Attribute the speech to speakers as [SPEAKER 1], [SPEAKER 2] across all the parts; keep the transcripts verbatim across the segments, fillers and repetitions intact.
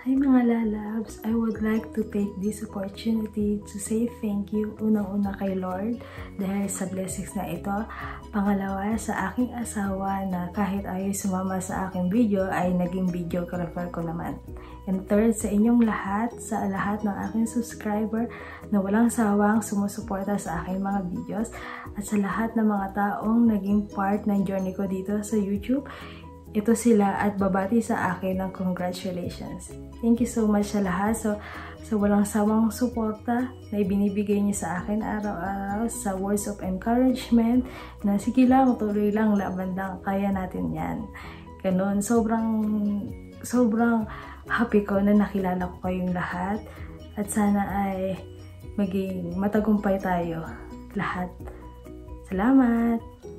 [SPEAKER 1] Hi mga lalabs! I would like to take this opportunity to say thank you unang-una kay Lord dahil sa blessings na ito. Pangalawa, sa aking asawa na kahit ayaw sumama sa aking video ay naging videographer ko naman. And third, sa inyong lahat, sa lahat ng aking subscriber na walang sawang sumusuporta sa aking mga videos at sa lahat ng mga taong naging part ng journey ko dito sa YouTube. Ito sila at babati sa akin ng congratulations. Thank you so much sa lahat. So, sa walang sawang suporta na ibinibigay niyo sa akin araw-araw, sa words of encouragement na sige lang, tuloy lang, laban lang, kaya natin yan. Ganun, sobrang, sobrang happy ko na nakilala ko kayong lahat at sana ay maging matagumpay tayo lahat. Salamat!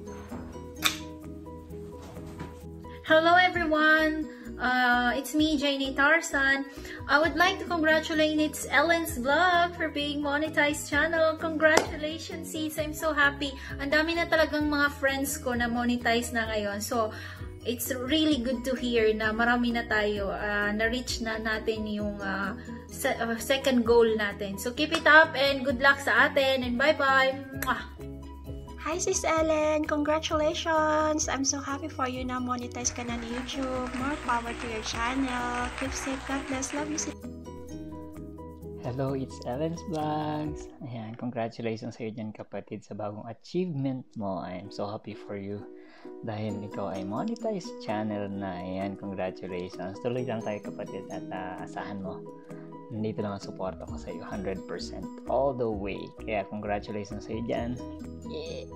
[SPEAKER 2] Hello everyone! Uh, it's me, Janie Tarsan. I would like to congratulate ItsEllensVLOG for being monetized channel. Congratulations sis! I'm so happy. Ang dami na talagang mga friends ko na monetize na ngayon. So, it's really good to hear na marami na tayo. Uh, na-reach na natin yung uh, se uh, second goal natin. So, keep it up and good luck sa atin and bye-bye!
[SPEAKER 3] Hi Sis Ellen! Congratulations! I'm so happy for you na monetize ka na ni YouTube. More power to your channel. Keep safe. God bless. Love you sis.
[SPEAKER 4] Hello, it's Ellen's Vlogs. Ayan, congratulations sa iyo dyan kapatid sa bagong achievement mo. I am so happy for you. Dahil ikaw ay monetized channel na. Ayan, congratulations. Tuloy lang tayo kapatid at uh, asahan mo. Nandito lang ang support ako sa iyo one hundred percent all the way. Kaya congratulations sa iyo dyan. Yeah.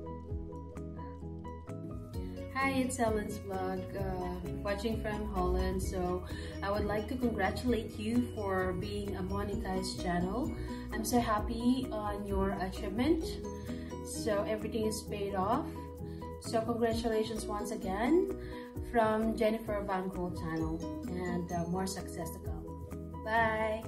[SPEAKER 5] Hi, it's ItsEllensVLOG, uh, watching from Holland. So I would like to congratulate you for being a monetized channel. I'm so happy on your achievement. So everything is paid off. So congratulations once again from Jennifer Van Gogh channel, and uh, more success to come. Bye!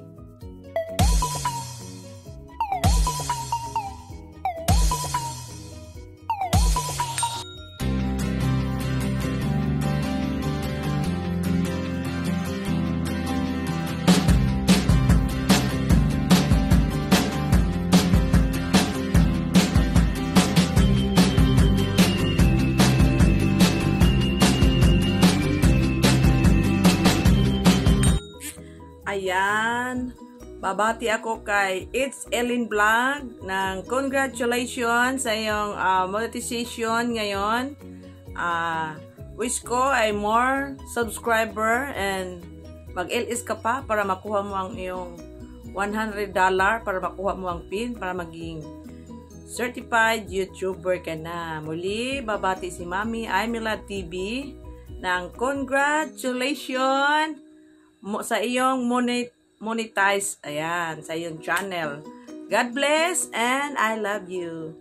[SPEAKER 6] Ayan, babati ako kay ItsEllensVLOG ng congratulations sa iyong uh, monetization ngayon. Uh, wish ko ay more subscriber and mag-L S ka pa para makuha mo ang iyong one hundred dollars, para makuha mo ang pin, para maging certified YouTuber ka na. Muli, babati si Mami Imila T V ng congratulations mo sa iyong monet monetize, ayan, sa iyong channel. God bless and I love you.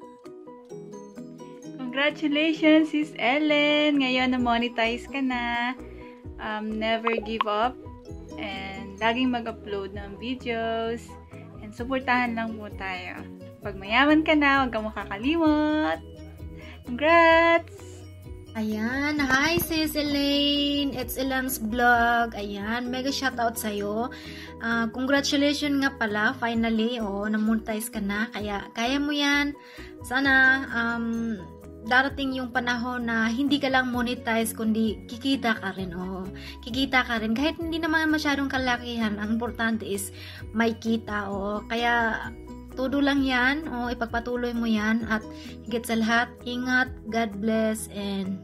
[SPEAKER 7] Congratulations, Sis Ellen! Ngayon na monetize ka na. Um, never give up. And laging mag-upload ng videos. And supportahan lang po tayo. Pag mayaman ka na, huwag kang makakalimot. Congrats!
[SPEAKER 2] Ayan, hi sis Elaine, it's ItsEllensVLOG. Ayan, mega shoutout sa'yo. Uh, congratulations nga pala, finally, oh, na-monetize ka na. Kaya, kaya mo yan. Sana, um, darating yung panahon na hindi ka lang monetize, kundi kikita ka rin, oh. Kikita ka rin. Kahit hindi naman masyadong kalakihan, ang importante is may kita, oh. Kaya, todo lang yan, o ipagpatuloy mo yan, at higit sa lahat, ingat, God bless, and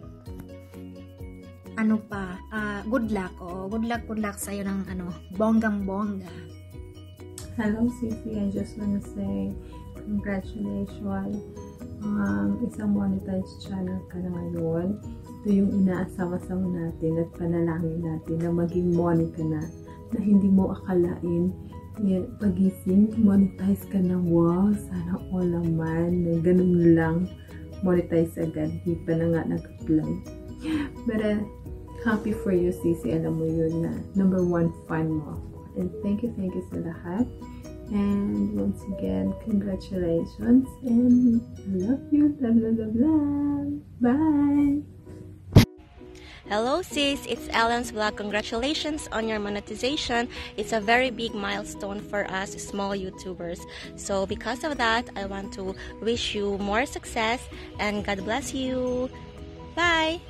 [SPEAKER 2] ano pa, uh, good luck, o good luck, good luck sa'yo ng ano, bonggang-bongga.
[SPEAKER 1] Hello Sissy, I just wanna say congratulations. Um, isang monetized channel ka na ngayon. Ito yung inaasawa-sawa natin at panalangin natin na maging money ka na, na hindi mo akalain. Yan, pagising, monetize ka na. Wow, sana all naman. Ganun lang, monetize agad. Di pa na nga nag-apply. But uh, happy for you, Sisi. Alam mo yun na number one fan mo ako. And thank you, thank you sa lahat. And once again, congratulations. And I love you. Love, love, love, love. Bye!
[SPEAKER 8] Hello sis, it's ItsEllensVLOG. Congratulations on your monetization. It's a very big milestone for us small YouTubers. So because of that, I want to wish you more success and God bless you. Bye!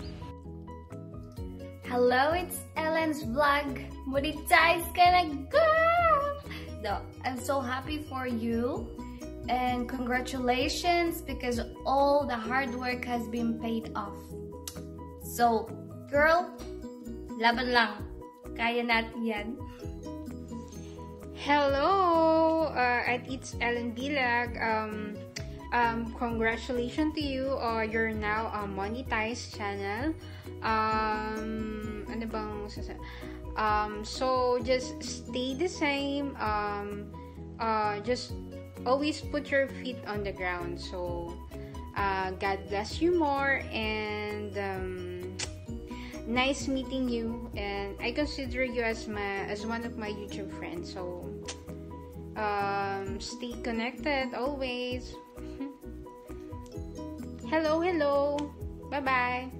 [SPEAKER 9] Hello, it's ItsEllensVLOG. Monetized ka na, girl! No, I'm so happy for you. And congratulations because all the hard work has been paid off. So, girl, laban lang. Kaya natin yan.
[SPEAKER 10] Hello, uh, at ItsEllensVLOG. Um, um, congratulations to you. Uh, you're now a monetized channel. Um, ano bang sasabi? Um, so just stay the same. Um, uh, just always put your feet on the ground. So, uh, God bless you more and. Um, Nice meeting you, and I consider you as my as one of my YouTube friends. So, um, stay connected always. Hello, hello, bye bye.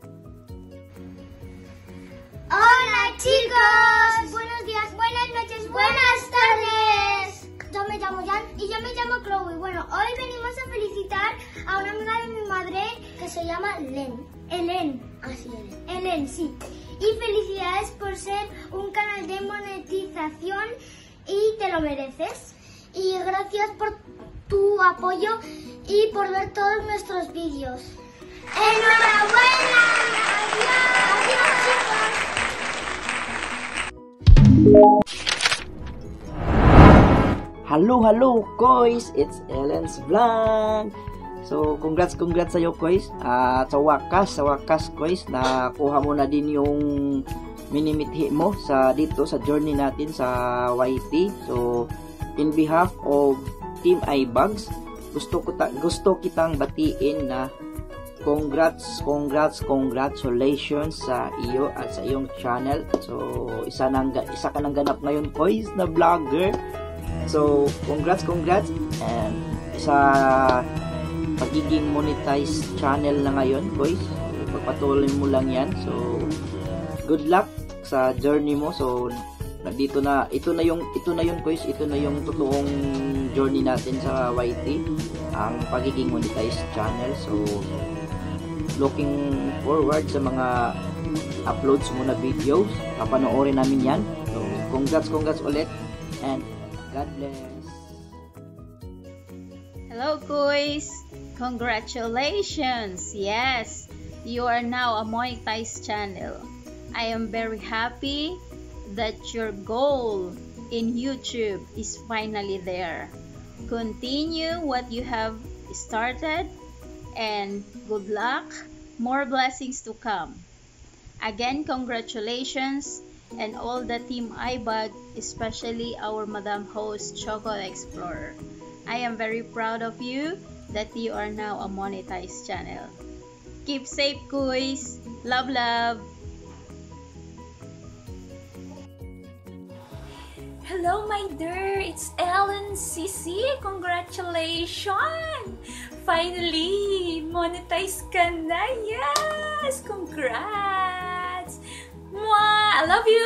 [SPEAKER 11] Hola chicos, buenos días, buenas noches, buenas tardes. Yo me llamo Jan y yo me llamo Chloe. Bueno, hoy venimos a felicitar a una amiga de mi madre que se llama Len. Elen, así Elen. Elen, sí. Y felicidades por ser un canal de monetización y te lo mereces. Y gracias por tu apoyo y por ver todos nuestros vídeos. ¡Enhorabuena! ¡Adiós! ¡Adiós, chicos!
[SPEAKER 12] Hello, hello, guys! It's ItsEllensVLOG. So, congrats, congrats sa'yo, guys. At uh, sa wakas, sa wakas, guys, nakuha mo na din yung minimithi mo sa dito sa journey natin sa Y T. So, in behalf of Team iBugs, gusto ko ta gusto kitang batiin na congrats, congrats, congratulations sa iyo at sa iyong channel. So, isa nang isa ka nang ganap ngayon, guys, na vlogger. So, congrats, congrats, and sa pagiging monetized channel na ngayon, guys. So, pagpatuloy mo lang yan. So, good luck sa journey mo. So, dito na, ito na yung, ito na yun, guys. Ito na yung totoong journey natin sa Y T, ang pagiging monetized channel. So, looking forward sa mga uploads mo na videos. Papanoorin namin yan. So, congrats, congrats ulit, and God bless.
[SPEAKER 13] Hello, guys. Congratulations! Yes, you are now a monetized channel. I am very happy that your goal in YouTube is finally there. Continue what you have started and good luck. More blessings to come. Again, congratulations and all the Team iBug, especially our Madam Host Choco Explorer. I am very proud of you that you are now a monetized channel. Keep safe, guys. Love, love.
[SPEAKER 14] Hello, my dear. It's Ellen C C. Congratulations! Finally, monetized ka na. Yes! Congrats! Mwah! I love you!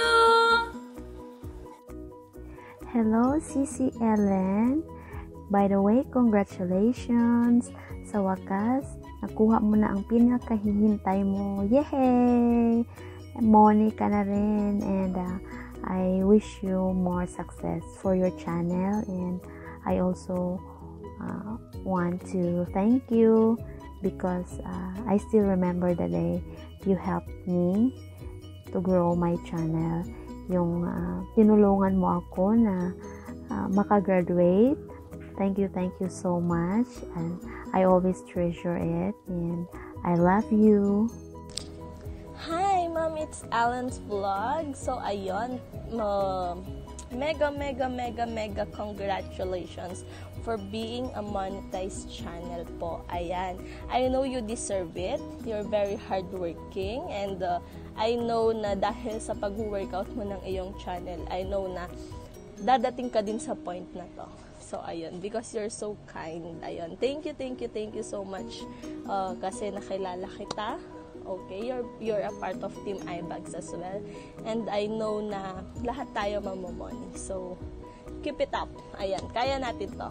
[SPEAKER 1] Hello, C C Ellen. By the way, congratulations! Sa wakas, nakuha mo na ang pinakahihintay mo. Yay! Money ka na rin. And uh, I wish you more success for your channel. And I also uh, want to thank you because uh, I still remember the day you helped me to grow my channel. Yung uh, tinulungan mo ako na uh, makagraduate. Thank you, thank you so much, and I always treasure it, and I love you.
[SPEAKER 8] Hi, Mom, it's ItsEllensVLOG. So, ayun, uh, mega, mega, mega, mega congratulations for being a monetized channel po. Ayan, I know you deserve it. You're very hardworking, and uh, I know na dahil sa pag-workout mo ng iyong channel, I know na dadating ka din sa point na to. So, ayun, because you're so kind. Ayun, thank you, thank you, thank you so much. Uh, kasi nakilala kita Okay, you're, you're a part of Team iBags as well. And I know na lahat tayo mamomoni. So, keep it up. Ayan, kaya natin to.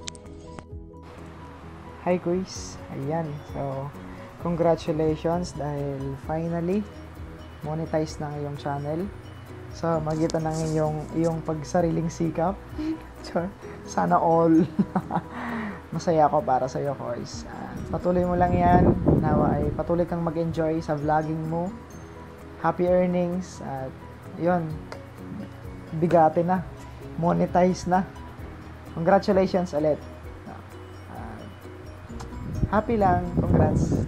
[SPEAKER 15] Hi guys! Ayan, so congratulations dahil finally monetize na ngayong channel. So, magitan ng iyong, iyong pagsariling sikap. Sana all. Masaya ako para sa iyo, guys. Uh, patuloy mo lang yan. Nawa ay patuloy kang mag-enjoy sa vlogging mo. Happy earnings. At yun, bigate na. Monetize na. Congratulations ulit. Uh, happy lang. Congrats.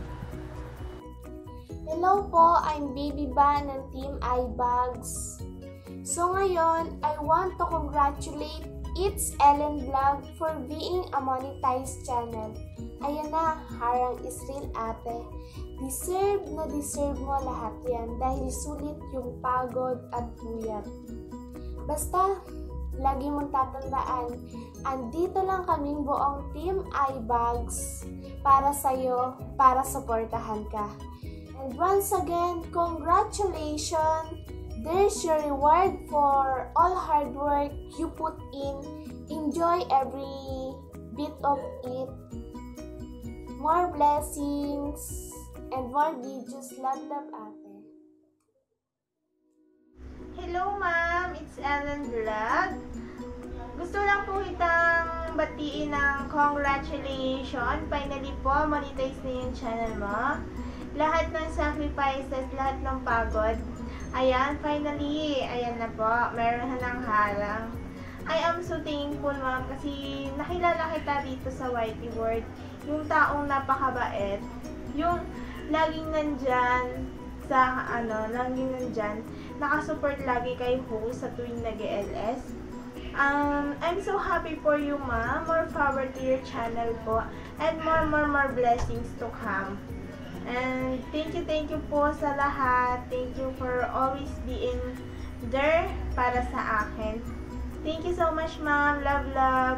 [SPEAKER 16] Hello po, I'm Baby Ba ng Team iBags. So ngayon, I want to congratulate ItsEllensVLOG for being a monetized channel. Ayan na, harang is real ate. Deserve na deserve mo lahat yan dahil sulit yung pagod at puyat. Basta, lagi mong tatandaan, andito lang kaming buong Team iBags para sa'yo, para supportahan ka. And once again, congratulations! There's your reward for all hard work you put in. Enjoy every bit of it. More blessings and more videos. Love, love, ate.
[SPEAKER 17] Hello, ma'am. It's Ellen Vlog. Gusto lang po kitang batiin ng congratulations. Finally po, monetize na yung channel mo. Lahat ng sacrifices, lahat ng pagod. Ayan, finally, ayan na po, meron na ng halang. I am so thankful, ma'am, kasi nakilala kita dito sa Whitey World. Yung taong napakabait, yung laging nandyan sa, ano, laging nandyan, nakasupport lagi kay host sa tuwing nag-L S. Um, I'm so happy for you, ma'am. More power to your channel po. And more, more, more blessings to come. And thank you, thank you po sa lahat. Thank you for always being there para sa akin. Thank you so much, ma'am. Love, love.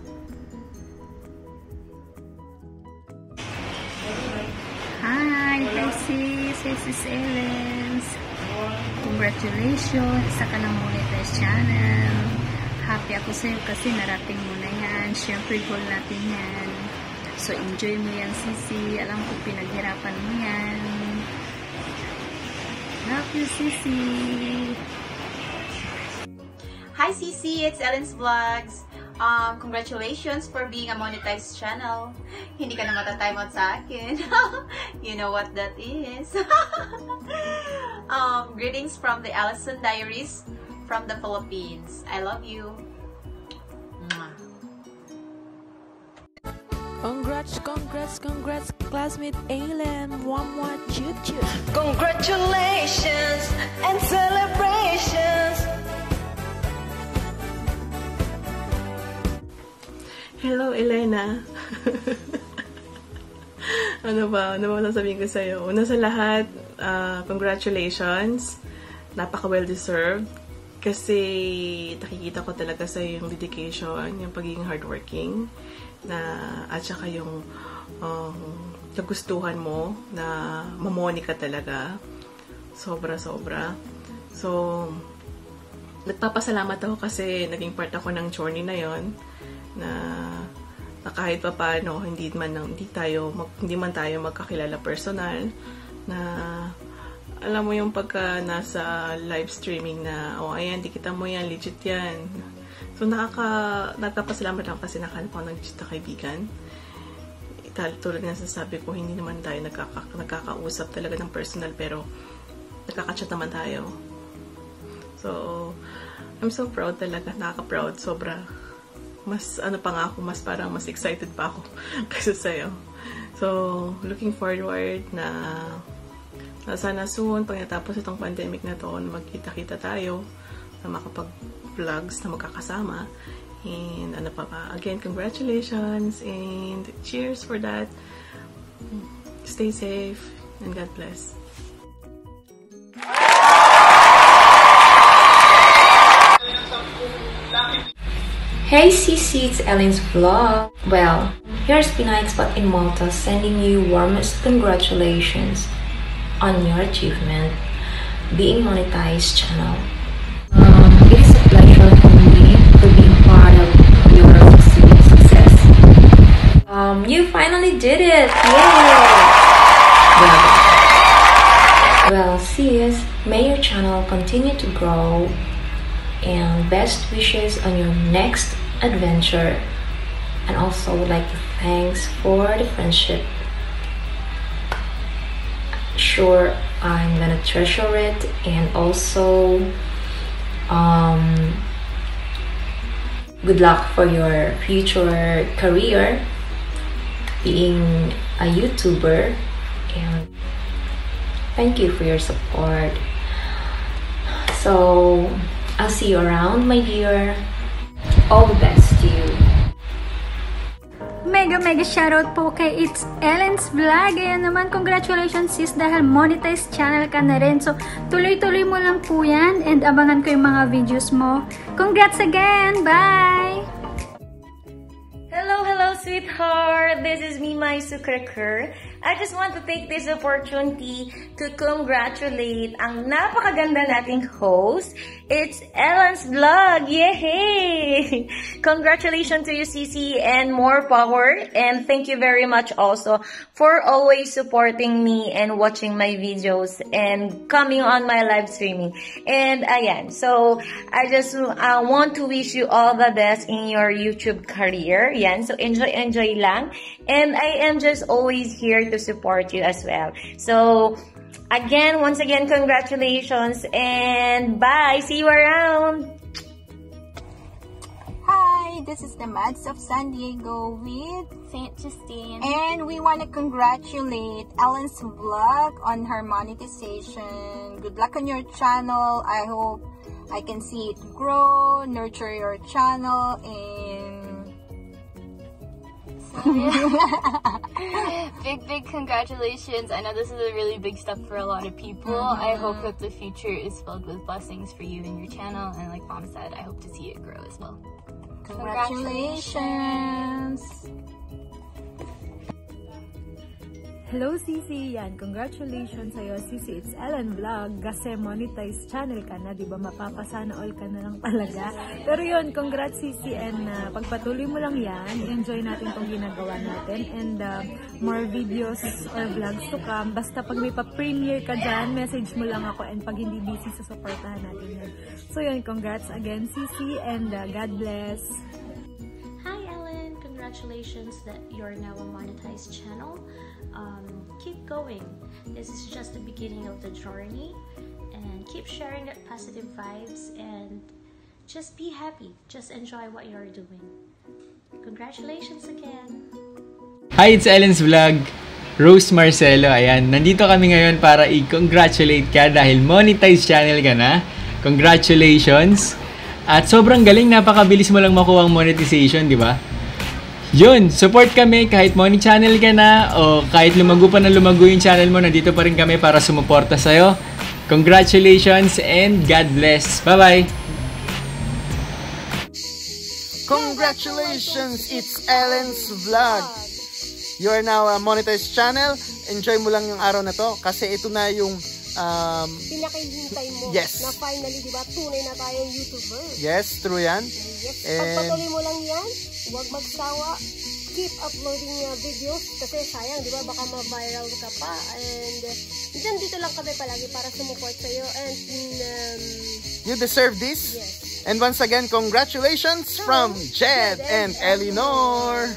[SPEAKER 18] Hi, hi sis. Hey, sis Ellens. Congratulations sa kanang monetized channel. Happy ako sa'yo kasi narating mo na yan. Siyempre, goal natin yan. So, enjoy mo yan, Sisi. Alam ko, pinaghirapan mo yan. Love you, Sisi.
[SPEAKER 19] Hi, Sisi. It's Ellen's Vlogs. Um, congratulations for being a monetized channel. Hindi ka na matatime out sa akin. You know what that is. um, greetings from the Allison Diaries from the Philippines. I love you. Mwah.
[SPEAKER 20] Congrats, congrats, congrats, classmate Ellen. One more choo choo.
[SPEAKER 21] Congratulations and celebrations.
[SPEAKER 22] Hello, Elena. Ano ba? Ano ba sabihin ko sa'yo? Una sa lahat, uh, congratulations. Napaka well-deserved. Kasi nakikita ko talaga sa'yo yung dedication, yung pagiging hardworking. Na at saka yung um, nagustuhan mo na mamoni ka talaga sobra-sobra. So nagpapasalamat ako kasi naging part ako ng journey na yon na, na kahit pa paano hindi man hindi tayo mag, hindi man tayo magkakilala personal na alam mo yung pagka nasa live streaming na oh ayan di kita mo yan legit yan. So, nakaka, nagpapasalamat lang kasi nakahanap ako ng legit na kaibigan. Tulad nga sasabi ko, hindi naman tayo nagkaka, nagkakausap talaga ng personal, pero nagkaka-chat naman tayo. So, I'm so proud talaga, nakaka-proud, sobra. Mas, ano pa nga ako, mas parang mas excited pa ako kaysa sa'yo. So, looking forward na, na sana soon, pag natapos itong pandemic na to, na magkita-kita tayo, na makapag-vlogs na magkakasama. And ano pa ba? Again, congratulations and cheers for that. Stay safe and God bless.
[SPEAKER 23] Hey Cece, it's Ellen's vlog. Well, here's Pinay Spot in Malta sending you warmest congratulations on your achievement, being monetized channel. Um, it is a pleasure for me to be part of your success. Um, you finally did it! Yay! Well, well, sis, may your channel continue to grow, and best wishes on your next adventure. And also would like to thanks for the friendship. Sure, I'm gonna treasure it, and also um, good luck for your future career being a YouTuber, and thank you for your support. So I'll see you around, my dear. All the best to you.
[SPEAKER 2] Mega mega shoutout po kay ItsEllensVLOG. Ayan naman, congratulations sis dahil monetized channel ka na rin. So tuloy-tuloy mo lang po yan and abangan ko yung mga videos mo. Congrats again! Bye!
[SPEAKER 3] Hello, hello sweetheart! This is me, my Sukraker. I just want to take this opportunity to congratulate ang napakaganda nating host. It's Ellen's Vlog! Yay! Congratulations to you, Cici, and more power. And thank you very much also for always supporting me and watching my videos and coming on my live streaming. And ayan, so I just uh, want to wish you all the best in your YouTube career. Yan, so enjoy, enjoy lang. And I am just always here to support you as well. So again, once again, congratulations and bye. See you around.
[SPEAKER 4] Hi, this is the Mads of San Diego with Saint Justine, and we want to congratulate Ellen's Vlog on her monetization. Good luck on your channel. I hope I can see it grow, nurture your channel, and
[SPEAKER 5] big, big congratulations. I know this is a really big step for a lot of people. Mm-hmm. I hope that the future is filled with blessings for you and your channel. And like Mom said, I hope to see it grow as well.
[SPEAKER 4] Congratulations!
[SPEAKER 1] Hello, Cici! Yan, congratulations sa'yo, Cici. It's Ellen Vlog. Kasi monetized channel ka na, di ba? Mapapasana all ka na lang talaga. Pero yun, congrats, Cici. And uh, pagpatuloy mo lang yan, enjoy natin itong ginagawa natin. And uh, more videos or vlogs to come. Basta pag may pa-premiere ka dyan, message mo lang ako. And pag hindi busy, susuportahan natin yan. So yun, congrats again, Cici. And uh, God bless.
[SPEAKER 24] Hi, Ellen. Congratulations that you're now a monetized channel. Um, keep going. This is just the beginning of the journey, and keep sharing that positive vibes and just be happy. Just enjoy what you're doing. Congratulations again.
[SPEAKER 25] Hi, it's Ellen's Vlog. Rose Marcelo, ayan. Nandito kami ngayon para i-congratulate ka dahil monetized channel ka na. Congratulations. At sobrang galing, napakabilis mo lang makuha ang monetization, di ba? Yun, support kami kahit money channel ka na o kahit lumago pa na lumago yung channel mo, nandito pa rin kami para sumuporta sa'yo. Congratulations and God bless. Bye-bye!
[SPEAKER 15] Congratulations! It's Ellen's Vlog! You are now a monetized channel. Enjoy mo lang yung araw na to kasi ito na yung um,
[SPEAKER 26] pinakihintay mo.
[SPEAKER 15] Yes.
[SPEAKER 26] Na finally, di ba, tunay na tayong YouTuber.
[SPEAKER 15] Yes, true yan.
[SPEAKER 26] Yes.
[SPEAKER 15] And
[SPEAKER 26] pagpatuloy mo lang yan, huwag magsawa. Keep uploading uh, videos kasi sayang, di ba, baka ma-viral ka pa. And uh, dyan, dito lang kami palagi para sumuport sa'yo. And um,
[SPEAKER 15] you deserve this.
[SPEAKER 26] Yes.
[SPEAKER 15] And once again, congratulations so, from Jed and, and Eleanor.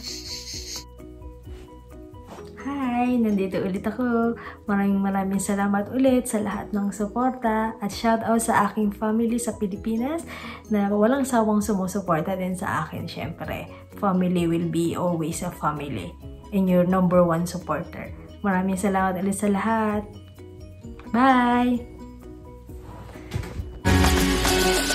[SPEAKER 1] Hi! Nandito ulit ako. Maraming maraming salamat ulit sa lahat ng suporta at shoutout sa aking family sa Pilipinas na walang sawang sumusuporta din sa akin. Syempre, family will be always a family and your number one supporter. Maraming salamat ulit sa lahat. Bye!